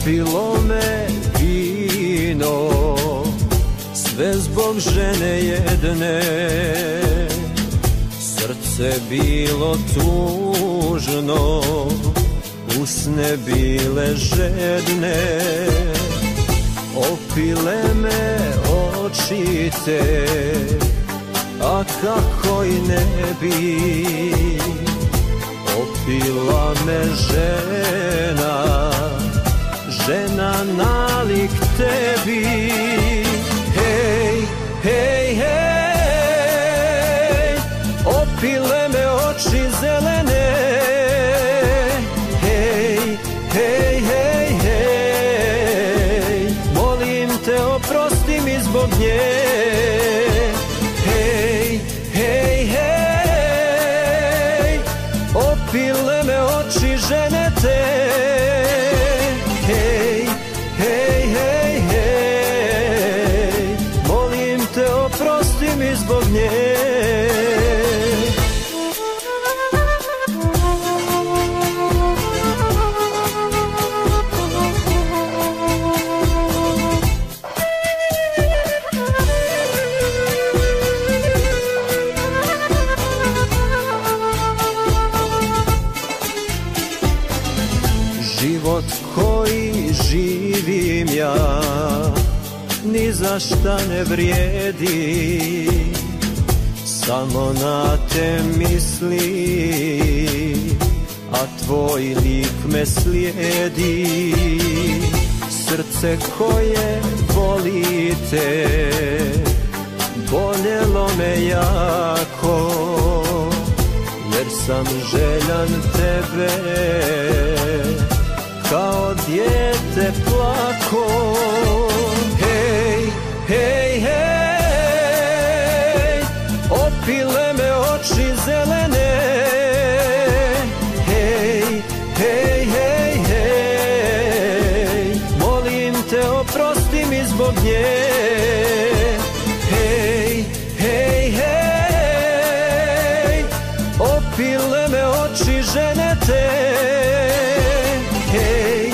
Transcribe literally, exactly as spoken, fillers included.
opilo me vino, sve zbog žene jedne. Srce bilo tužno, usne bile žedne, opile me oči te, a kako i ne bi. Opila me žena, žena nalik tebi. Hej, hej, hej, opile me oči zelene. Hej, hej, hej, hej, molim te oprosti mi zbog nje. Hej, hej, hej, opile me oči žene te. Hej, hej, hej, hej, molim te oprosti mi zbog nje. Život koji živim ja ni za šta ne vrijedi, samo na te misli, a tvoj lik me slijedi. Srce koje volite boljelo me jako, jer sam željan tebe kao dijete plako. Hej, hej, hej, opile me oči zelene. Hej, hej, hej, hej, molim te oprosti mi zbog nje. Hej, hej, hej, opile me oči žene te. Hej,